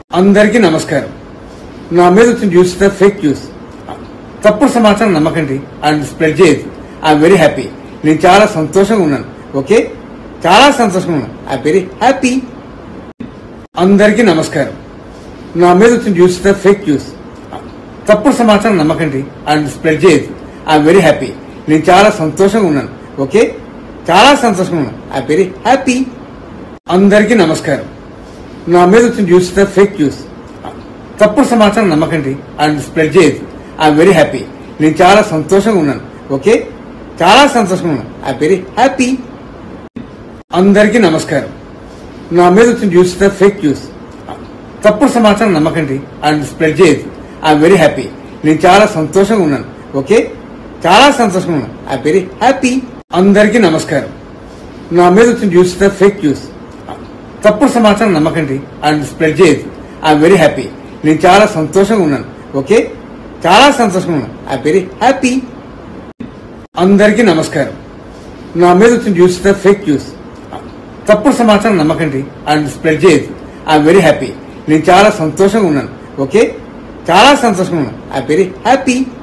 అందరికీ నమస్కారం. నా మీద వచ్చిన న్యూస్ ఫేక్ న్యూస్, తప్పుడు సమాచారం నమ్మకండి అండ్ స్ప్రెడ్ చేయదు. I'm very happy. నేను చాలా సంతోషంగా ఉన్నాను. ఓకే, చాలా సంతోషంగా ఉన్నాను. I'm very happy. అందరికీ నమస్కారం. నా మీద వచ్చిన న్యూస్ ఫేక్ న్యూస్, తప్పుడు సమాచారం నమ్మకండి అండ్ స్ప్రెడ్ చేయదు. I'm very happy. నేను చాలా సంతోషంగా ఉన్నాను. ఓకే, చాలా సంతోషంగా ఉన్నాను. I'm very happy. అందరికీ నమస్కారం. నా మీద వచ్చిన న్యూస్ ఫేక్ న్యూస్, తప్పుడు సమాచారం నమ్మకండి అండ్ స్ప్రెడ్ చేయదు. I'm very happy. నేను చాలా సంతోషంగా ఉన్నాను. ఓకే, చాలా సంతోషంగా ఉన్నాను. I'm very happy. అందరికీ నమస్కారం. నా మీద వచ్చిన న్యూస్ ఫేక్ న్యూస్, తప్పుడు సమాచారం నమ్మకండి అండ్ స్ప్రెడ్ చేయదు. I'm very happy. నేను చాలా సంతోషంగా ఉన్నాను. ఓకే, చాలా సంతోషంగా ఉన్నాను. I'm very happy. అందరికీ నమస్కారం. నా మీద వచ్చిన న్యూస్ ఫేక్ న్యూస్, తప్పుడు సమాచారం నమ్మకండి అండ్ స్ప్రెడ్ చేయదు. I'm very happy. నేను చాలా సంతోషంగా ఉన్నాను. ఓకే, చాలా సంతోషంగా ఉన్నాను. I'm very happy. అందరికీ నమస్కారం. నా మీద వచ్చిన న్యూస్ ఫేక్ న్యూస్, తప్పుడు సమాచారం నమ్మకండి అండ్ స్ప్రెడ్ చేయదు. I'm very happy. నేను చాలా సంతోషంగా ఉన్నాను. ఓకే, చాలా సంతోషంగా ఉన్నాను. I'm very happy.